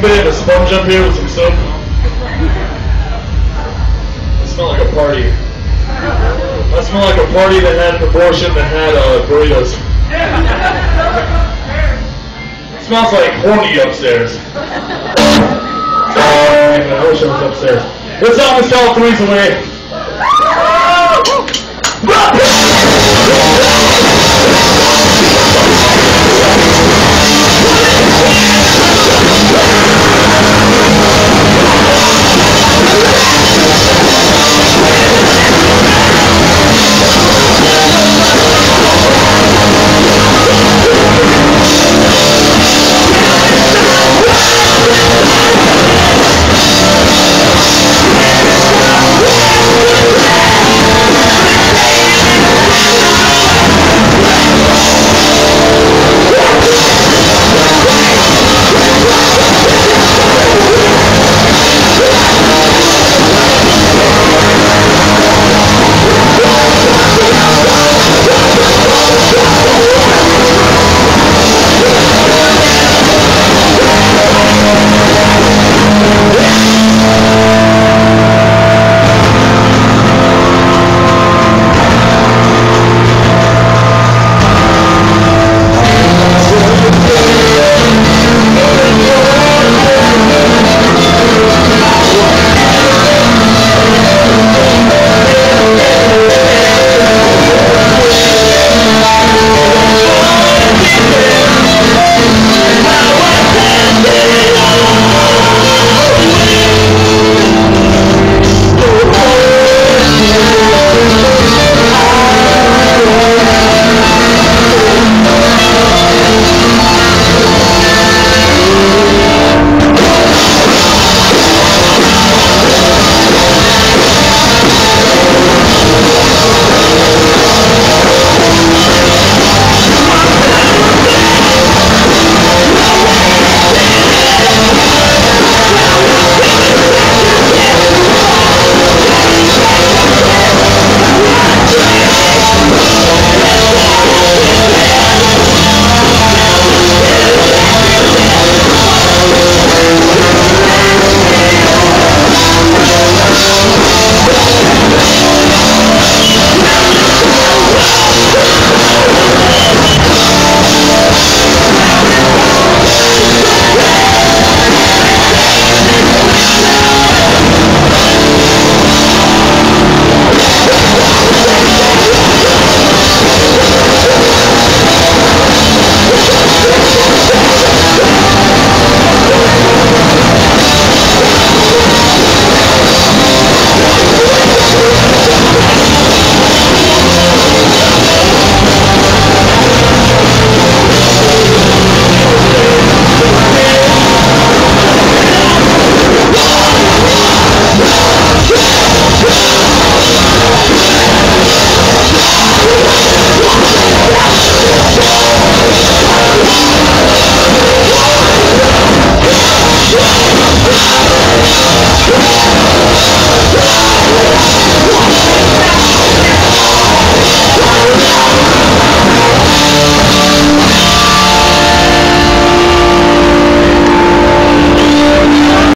Anybody have a sponge up here with some soap? It smells like a party. I smell like a party that had an abortion that had burritos. It smells like horny upstairs. I wish I was upstairs. Let's all just all threes away.